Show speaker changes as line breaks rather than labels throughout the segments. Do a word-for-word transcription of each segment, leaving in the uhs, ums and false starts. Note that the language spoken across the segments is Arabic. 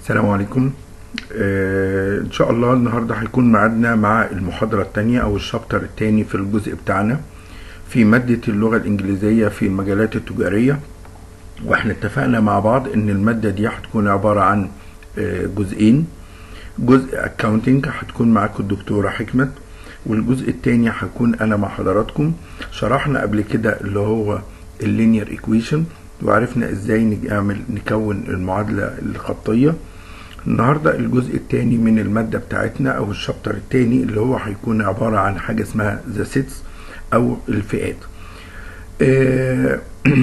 السلام عليكم. آه ان شاء الله النهارده هيكون ميعادنا مع المحاضره الثانيه او الشابتر الثاني في الجزء بتاعنا في ماده اللغه الانجليزيه في المجالات التجاريه. واحنا اتفقنا مع بعض ان الماده دي هتكون عباره عن آه جزئين. جزء اكاونتنج هتكون معاكم الدكتوره حكمت، والجزء الثاني هكون انا مع حضراتكم. شرحنا قبل كده اللي هو اللينير ايكويشن وعرفنا ازاي نعمل نكون المعادله الخطيه. النهارده الجزء الثاني من الماده بتاعتنا او الشابتر الثاني اللي هو هيكون عباره عن حاجه اسمها ذا سيتس او الفئات. آه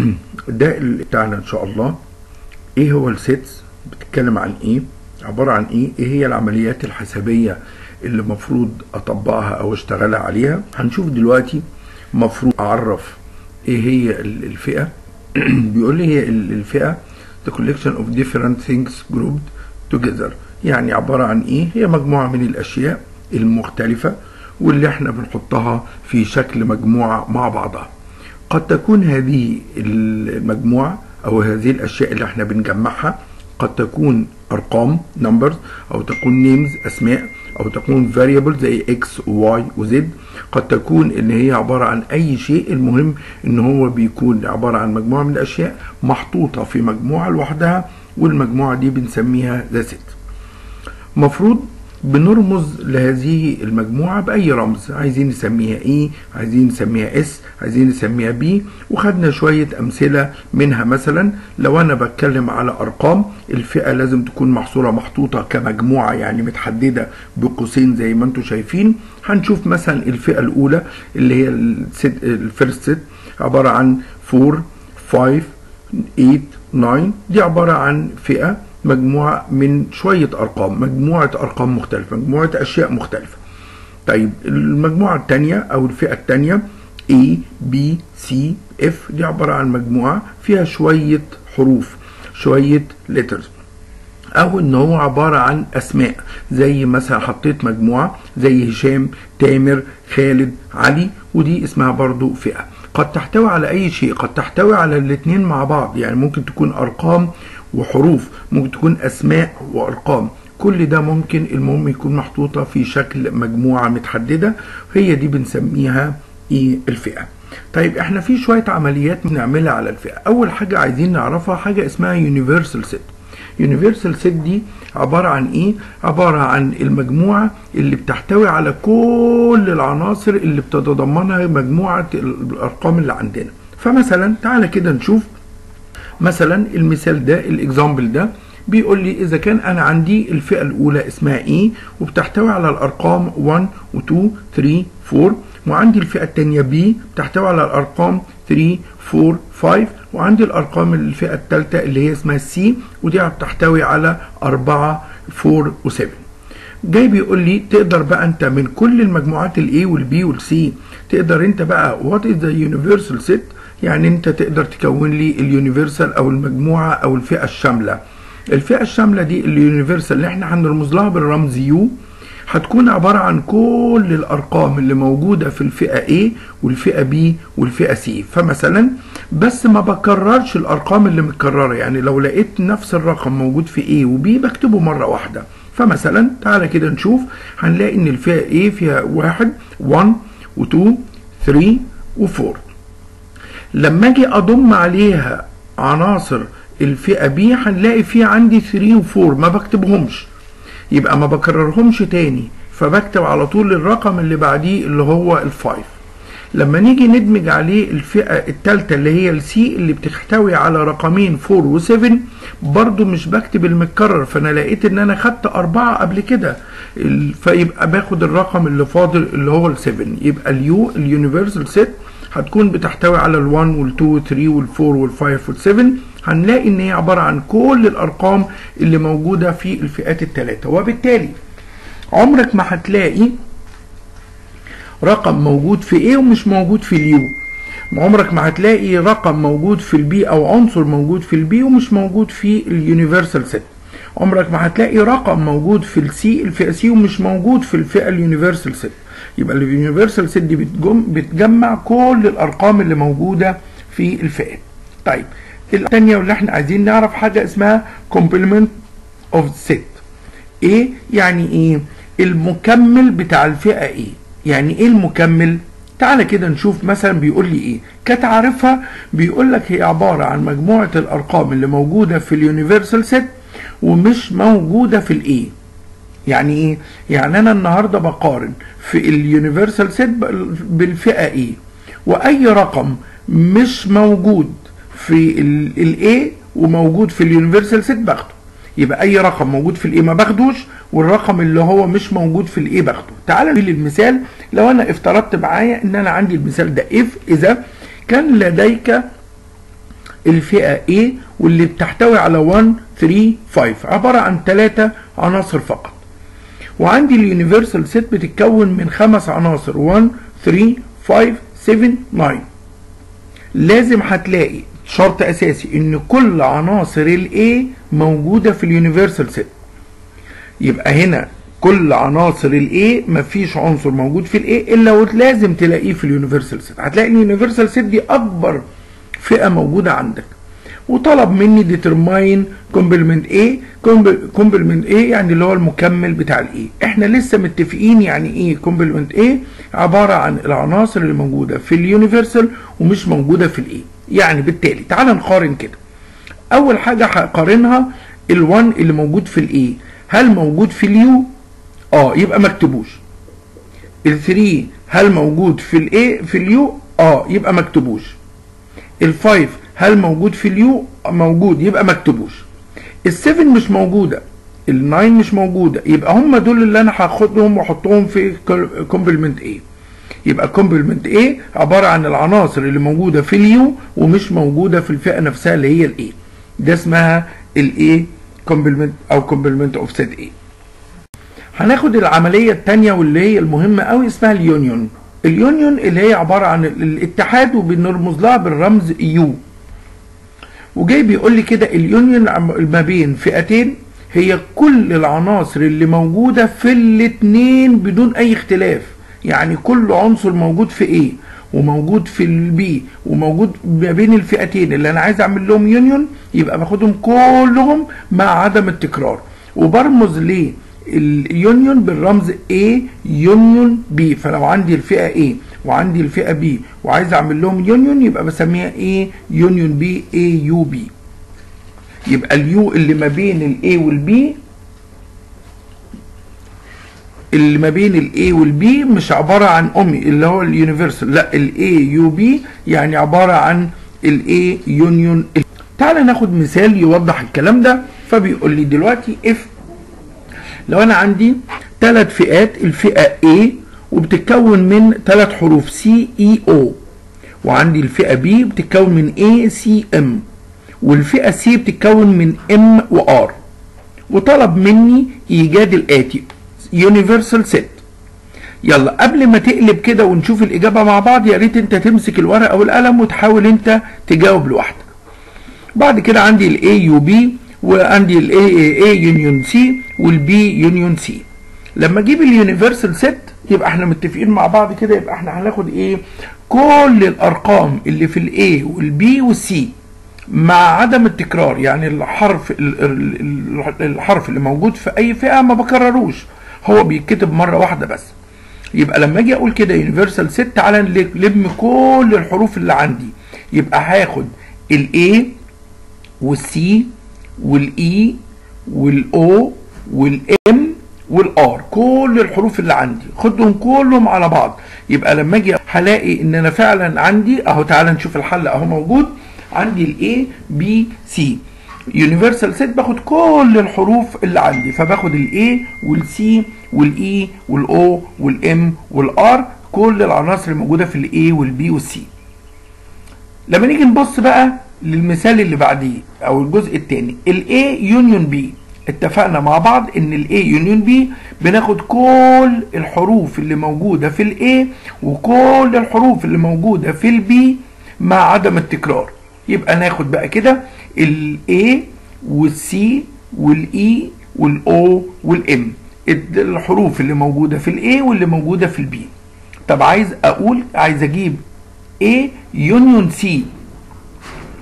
ده اللي بتاعنا ان شاء الله. ايه هو السيتس؟ بتتكلم عن ايه؟ عباره عن ايه؟ ايه هي العمليات الحسابيه اللي المفروض اطبقها او اشتغلها عليها؟ هنشوف دلوقتي. مفروض اعرف ايه هي الفئه. بيقول لي هي الفئه the collection of different things grouped together، يعني عباره عن ايه؟ هي مجموعه من الاشياء المختلفه واللي احنا بنحطها في شكل مجموعه مع بعضها. قد تكون هذه المجموعه او هذه الاشياء اللي احنا بنجمعها قد تكون ارقام numbers، او تكون names اسماء، او تكون variable زي x و y و z. قد تكون ان هي عباره عن اي شيء، المهم ان هو بيكون عباره عن مجموعه من الاشياء محطوطه في مجموعه لوحدها، والمجموعه دي بنسميها ذا سيت. مفروض بنرمز لهذه المجموعه باي رمز، عايزين نسميها ايه، عايزين نسميها اس، عايزين نسميها بي. وخدنا شويه امثله منها. مثلا لو انا بتكلم على ارقام، الفئه لازم تكون محصوره محطوطه كمجموعه، يعني متحدده بقوسين زي ما انتم شايفين. هنشوف مثلا الفئه الاولى اللي هي الفيرست سيت عباره عن أربعة خمسة ثمانية تسعة. دي عباره عن فئه مجموعة من شوية أرقام، مجموعة أرقام مختلفة، مجموعة أشياء مختلفة. طيب المجموعة الثانية أو الفئة الثانية A B C F، دي عبارة عن مجموعة فيها شوية حروف، شوية letters، أو إن هو عبارة عن أسماء. زي مثلا حطيت مجموعة زي هشام، تامر، خالد، علي، ودي اسمها برضو فئة. قد تحتوي على أي شيء، قد تحتوي على الاتنين مع بعض، يعني ممكن تكون أرقام وحروف، ممكن تكون اسماء وارقام، كل ده ممكن. المهم يكون محطوطه في شكل مجموعه متحدده، هي دي بنسميها ايه؟ الفئه. طيب احنا في شويه عمليات بنعملها على الفئه. اول حاجه عايزين نعرفها حاجه اسمها يونيفرسال سيت. يونيفرسال سيت دي عباره عن ايه؟ عباره عن المجموعه اللي بتحتوي على كل العناصر اللي بتتضمنها مجموعه الارقام اللي عندنا. فمثلا تعالى كده نشوف. مثلا المثال ده، الاكزامبل ده بيقول لي اذا كان انا عندي الفئه الاولى اسمها ايه وبتحتوي على الارقام واحد و اتنين تلاتة أربعة، وعندي الفئه الثانيه بي بتحتوي على الارقام تلاتة أربعة خمسة، وعندي الارقام الفئه الثالثه اللي هي اسمها سي ودي بتحتوي على أربعة أربعة و سبعة. جاي بيقول لي تقدر بقى انت من كل المجموعات الاي والبي والسي تقدر انت بقى وات از ذا يونيفرسال سيت، يعني انت تقدر تكون لي اليونيفرسال او المجموعه او الفئه الشامله. الفئه الشامله دي اليونيفرسال اللي احنا هنرمز لها بالرمز يو، هتكون عباره عن كل الارقام اللي موجوده في الفئه A والفئه B والفئه C. فمثلا بس ما بكررش الارقام اللي متكرره، يعني لو لقيت نفس الرقم موجود في A و B بكتبه مره واحده. فمثلا تعالى كده نشوف، هنلاقي ان الفئه A فيها واحد واحد و اتنين تلاتة و أربعة. لما اجي اضم عليها عناصر الفئه بي هنلاقي في عندي تلاتة و أربعة ما بكتبهمش، يبقى ما بكررهمش تاني، فبكتب على طول الرقم اللي بعديه اللي هو الخمسة. لما نيجي ندمج عليه الفئه الثالثه اللي هي السي اللي بتحتوي على رقمين أربعة و سبعة، برضو مش بكتب المتكرر، فانا لقيت ان انا خدت أربعة قبل كده، فيبقى باخد الرقم اللي فاضل اللي هو ال سبعة. يبقى اليو اليونيفرسال سيت هتكون بتحتوي على ال واحد وال اتنين وال تلاتة وال أربعة وال خمسة وال سبعة. هنلاقي ان هي عباره عن كل الارقام اللي موجوده في الفئات الثلاثه، وبالتالي عمرك ما هتلاقي رقم موجود في A ومش موجود في اليو. عمرك ما هتلاقي رقم موجود في البي او عنصر موجود في البي ومش موجود في اليونيفرسال سيت. عمرك ما هتلاقي رقم موجود في السي الفئه سي ومش موجود في الفئه اليونيفرسال سيت. يبقى اليونيفرسال سيت دي بتجمع كل الارقام اللي موجوده في الفئات. طيب الثانيه واللي احنا عايزين نعرف حاجه اسمها complement of set. ايه يعني ايه؟ المكمل بتاع الفئة ايه. يعني ايه المكمل؟ تعالى كده نشوف مثلا بيقول لي ايه. كتعرفها بيقول لك هي عبارة عن مجموعة الارقام اللي موجودة في اليونيفرسال سيت ومش موجودة في الايه. يعني ايه؟ يعني انا النهارده بقارن في اليونيفرسال سيت بالفئة ايه، واي رقم مش موجود في الايه وموجود في اليونيفرسال سيت باخده. يبقى اي رقم موجود في الايه ما باخدوش، والرقم اللي هو مش موجود في الايه باخده. تعال نقول المثال. لو انا افترضت معايا ان انا عندي المثال ده if اذا كان لديك الفئة A واللي بتحتوي على واحد ثلاثة خمسة عبارة عن ثلاثة عناصر فقط، وعندي اليونيفرسال سيت بتتكون من خمس عناصر واحد ثلاثة خمسة سبعة تسعة. لازم هتلاقي شرط اساسي ان كل عناصر الاي موجوده في اليونيفرسال سيت. يبقى هنا كل عناصر الاي مفيش عنصر موجود في الاي الا ولازم تلاقيه في اليونيفرسال سيت. هتلاقي اليونيفرسال سيت دي اكبر فئه موجوده عندك. وطلب مني ديترماين كومبلمنت ايه. كومبلمنت ايه يعني اللي هو المكمل بتاع الايه. احنا لسه متفقين يعني ايه كومبلمنت ايه. عباره عن العناصر اللي موجوده في اليونيفرسال ومش موجوده في الايه. يعني بالتالي تعال نقارن كده. اول حاجه هقارنها ال1 اللي موجود في الايه هل موجود في اليو؟ اه يبقى ما اكتبوش. ال3 هل موجود في الايه في اليو؟ اه يبقى ما اكتبوش. ال5 هل موجود في اليو؟ موجود يبقى ما اكتبوش. ال7 مش موجوده، ال9 مش موجوده، يبقى هم دول اللي انا هاخدهم واحطهم في كومبلمنت ايه. يبقى كومبلمنت ايه عباره عن العناصر اللي موجوده في اليو ومش موجوده في الفئه نفسها اللي هي الايه. ده اسمها الايه كومبلمنت او كومبلمنت اوف سيت ايه. هناخد العمليه الثانيه واللي هي المهمه قوي اسمها اليونيون. اليونيون اللي هي عباره عن الاتحاد وبنرمز لها بالرمز يو. وجاي بيقول لي كده اليونيون ما بين فئتين هي كل العناصر اللي موجوده في الاثنين بدون اي اختلاف. يعني كل عنصر موجود في ايه وموجود في البي وموجود ما بين الفئتين اللي انا عايز اعمل لهم يونيون، يبقى باخدهم كلهم مع عدم التكرار. وبرمز ليه اليونيون بالرمز A يونيون B. فلو عندي الفئة A وعندي الفئة B وعايز اعمل لهم يونيون يبقى بسميها A يونيون B A يو B. يبقى اليو اللي ما بين ال A وال B اللي ما بين ال A وال B مش عبارة عن أمي اللي هو اليونيفرسال، لا ال A يو B يعني عبارة عن ال A يونيون. تعال ناخد مثال يوضح الكلام ده. فبيقول لي دلوقتي if لو انا عندي ثلاث فئات، الفئة A وبتتكون من ثلاث حروف C E O، وعندي الفئة B بتتكون من A C M، والفئة C بتتكون من M و R. وطلب مني ايجاد الاتي يونيفرسال سيت. يلا قبل ما تقلب كده ونشوف الاجابه مع بعض يا ريت انت تمسك الورقه والقلم وتحاول انت تجاوب لوحدك. بعد كده عندي الاي يو بي وعندي الاي اي يونيون سي والبي يونيون سي. لما اجيب اليونيفرسال سيت يبقى احنا متفقين مع بعض كده، يبقى احنا هناخد ايه كل الارقام اللي في الاي والبي والسي مع عدم التكرار. يعني الحرف الحرف اللي موجود في اي فئه ما بكرروش، هو بيتكتب مره واحده بس. يبقى لما اجي اقول كده يونيفرسال سيت تعالى نلم كل الحروف اللي عندي. يبقى هاخد الاي والسي والاي والاو والام والار، كل الحروف اللي عندي خدهم كلهم على بعض. يبقى لما اجي هلاقي ان انا فعلا عندي اهو. تعالى نشوف الحل اهو موجود عندي الاي بي سي يونيفرسال سيت. باخد كل الحروف اللي عندي، فباخد الاي والسي والاي والاو والام والار، كل العناصر الموجوده في الاي والبي والسي. لما نيجي نبص بقى للمثال اللي بعديه او الجزء الثاني الاي يونيون بي، اتفقنا مع بعض ان الاي يونيون بي بناخد كل الحروف اللي موجوده في الاي وكل الحروف اللي موجوده في البي مع عدم التكرار. يبقى ناخد بقى كده الاي والسي والاي والاو والام، الحروف اللي موجوده في الاي واللي موجوده في البي. طب عايز اقول عايز اجيب A يونيون سي.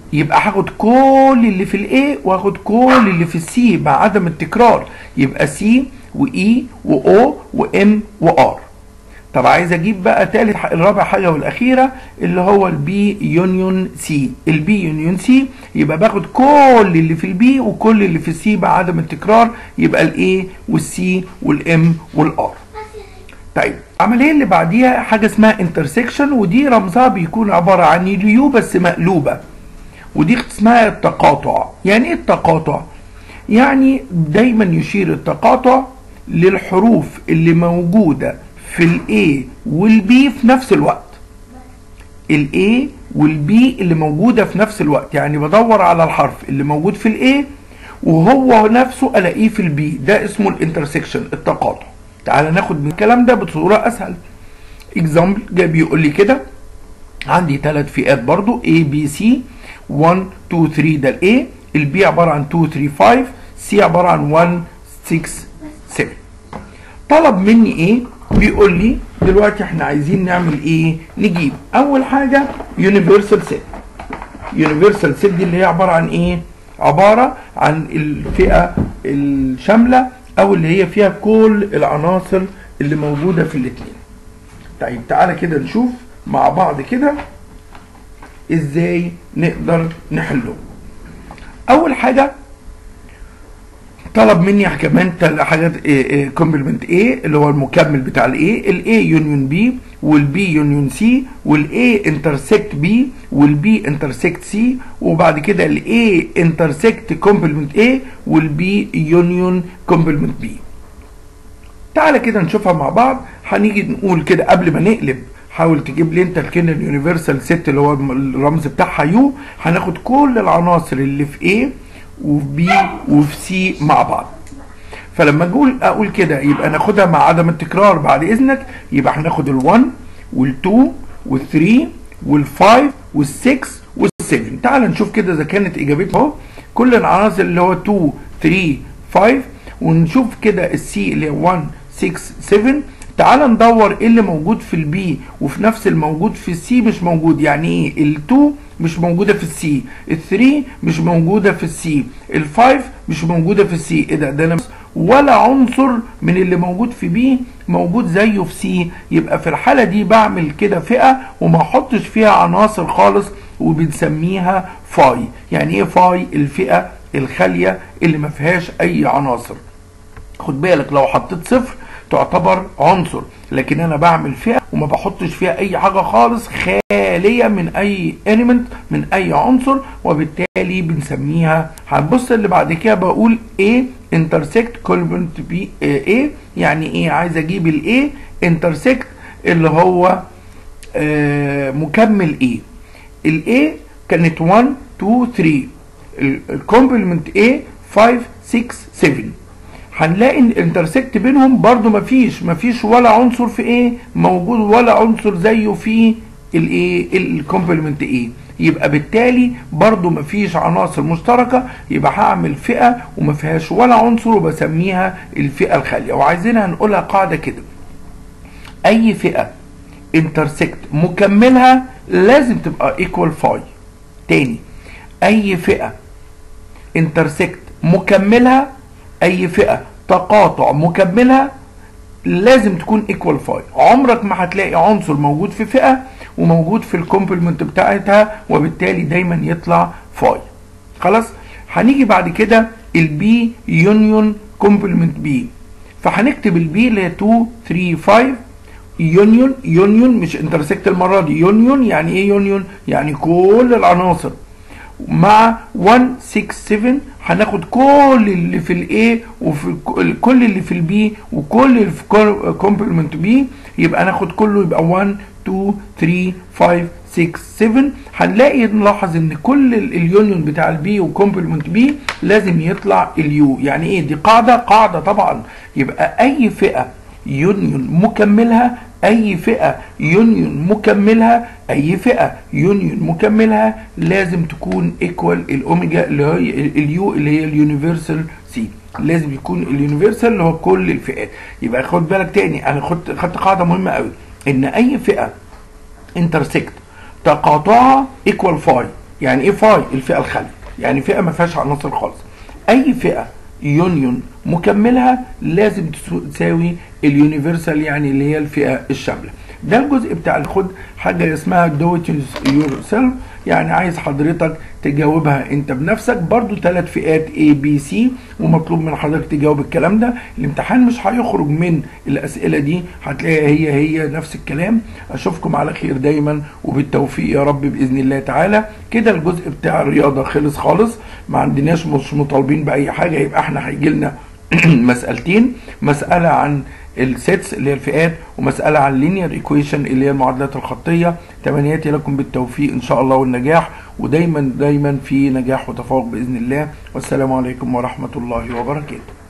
يبقى هاخد كل اللي في الاي واخد كل اللي في السي مع عدم التكرار، يبقى سي واي واو وام وار. طب عايز اجيب بقى تالت الرابع حاجه والاخيره اللي هو البي يونيون سي. البي يونيون سي يبقى باخد كل اللي في البي وكل اللي في السي مع عدم التكرار، يبقى الاي والسي والام والار. طيب العمليه اللي بعديها حاجه اسمها انترسكشن، ودي رمزها بيكون عباره عن اليو بس مقلوبه، ودي اسمها التقاطع. يعني ايه التقاطع؟ يعني دايما يشير التقاطع للحروف اللي موجوده في الاي والبي في نفس الوقت. الاي والبي اللي موجوده في نفس الوقت، يعني بدور على الحرف اللي موجود في الاي وهو نفسه الاقيه في البي، ده اسمه الانترسكشن، التقاطع. تعال ناخد من الكلام ده بصوره اسهل. اكزامبل جاي بيقول لي كده عندي ثلاث فئات برضو A B C واحد اتنين تلاتة ده الاي، البي عباره عن اتنين تلاتة خمسة، سي عباره عن واحد ستة سبعة. طلب مني ايه؟ بيقول لي دلوقتي احنا عايزين نعمل ايه؟ نجيب اول حاجه يونيفرسال سيت. يونيفرسال سيت دي اللي هي عباره عن ايه؟ عباره عن الفئه الشامله او اللي هي فيها كل العناصر اللي موجوده في الاثنين. طيب تعالى كده نشوف مع بعض كده ازاي نقدر نحله. اول حاجه طلب مني كمان حاجات كومبلمنت A اللي هو المكمل بتاع الاي، الاي يونيون بي والبي يونيون سي والاي انترسكت بي والبي انترسكت سي، وبعد كده الاي انترسكت كومبلمنت A والبي يونيون كومبلمنت بي. تعالى كده نشوفها مع بعض. هنيجي نقول كده قبل ما نقلب حاول تجيب لي انت الكلمه اليونيفرسال سيت اللي هو الرمز بتاعها يو. هناخد كل العناصر اللي في A وفي بي وفي سي مع بعض. فلما اقول اقول كده يبقى ناخدها مع عدم التكرار بعد اذنك. يبقى هناخد ال1 وال2 وال3 وال5 وال6 وال7. تعال نشوف كده اذا كانت اجابتها اهو كل العناصر اللي هو اتنين تلاتة خمسة، ونشوف كده السي اللي هي واحد ستة سبعة. تعال ندور ايه اللي موجود في البي وفي نفس الموجود في السي مش موجود. يعني ايه؟ ال2 مش موجوده في السي، ال3 مش موجوده في السي، ال5 مش موجوده في السي. ايه ده؟ ده انا ولا عنصر من اللي موجود في بي موجود زيه في سي. يبقى في الحاله دي بعمل كده فئه وما احطش فيها عناصر خالص وبنسميها فاي. يعني ايه فاي؟ الفئه الخاليه اللي ما فيهاش اي عناصر. خد بالك لو حطيت صفر تعتبر عنصر، لكن انا بعمل فئه وما بحطش فيها اي حاجه خالص خاليه من اي اليمنت من اي عنصر، وبالتالي بنسميها. هنبص اللي بعد كده بقول A intersect complement B A. يعني ايه؟ عايز اجيب ال A intersect اللي هو آه مكمل A. ال A كانت واحد اتنين تلاتة، الكومبلمنت A خمسة ستة سبعة. هنلاقي ان الانترسكت بينهم برضو مفيش مفيش ولا عنصر في ايه موجود ولا عنصر زيه في الايه الكومبلمنت ايه. يبقى بالتالي برضو مفيش عناصر مشتركه. يبقى هعمل فئه وما فيهاش ولا عنصر وبسميها الفئه الخاليه. وعايزينها نقولها قاعده كده: اي فئه انترسكت مكملها لازم تبقى ايكوال فاي. تاني، اي فئه انترسكت مكملها، اي فئه تقاطع مكملها لازم تكون ايكوال فاي. عمرك ما هتلاقي عنصر موجود في فئه وموجود في الكومبلمنت بتاعتها وبالتالي دايما يطلع فاي. خلاص. هنيجي بعد كده البي يونيون كومبلمنت بي. فهنكتب البي اللي هي اتنين تلاتة خمسة يونيون. يونيون مش انترسكت المره دي، يونيون. يعني ايه يونيون؟ يعني كل العناصر مع واحد ستة سبعة. هناخد كل اللي في الاي وفي كل اللي في البي وكل اللي في كومبلمنت بي. يبقى ناخد كله يبقى واحد اتنين تلاتة خمسة ستة سبعة. هنلاقي نلاحظ ان كل اليونيون بتاع البي وكومبلمنت بي لازم يطلع اليو. يعني ايه؟ دي قاعده قاعده طبعا. يبقى اي فئه يونيون مكملها، اي فئه يونيون مكملها، اي فئه يونيون مكملها لازم تكون ايكوال الاوميجا اللي هي اليو اللي هي اليونيفرسال سي. لازم يكون اليونيفرسال اللي هو كل الفئات. يبقى خد بالك تاني، انا خدت خدت قاعده مهمه قوي ان اي فئه انترسكت تقاطعها ايكوال فاي. يعني ايه فاي؟ الفئه الخاليه، يعني فئه ما فيهاش عناصر خالص. اي فئه يونيون مكملها لازم تساوي اليونيفرسال، يعني اللي هي الفئه الشامله. ده الجزء بتاع خد حاجه اسمها دو ات يور سيلف، يعني عايز حضرتك تجاوبها انت بنفسك. برضو ثلاث فئات A B C، ومطلوب من حضرتك تجاوب الكلام ده. الامتحان مش هيخرج من الاسئله دي، هتلاقيها هي هي نفس الكلام. اشوفكم على خير دايما وبالتوفيق يا رب باذن الله تعالى. كده الجزء بتاع الرياضه خلص خالص، ما عندناش مش مطالبين باي حاجه. يبقى احنا هيجي لنا مسألتين، مسألة عن السيتس اللي هي الفئات، ومسألة عن لينير ايكويشن اللي هي المعادلات الخطية. تمنياتي لكم بالتوفيق ان شاء الله والنجاح، ودايما دايما في نجاح وتفوق بإذن الله. والسلام عليكم ورحمة الله وبركاته.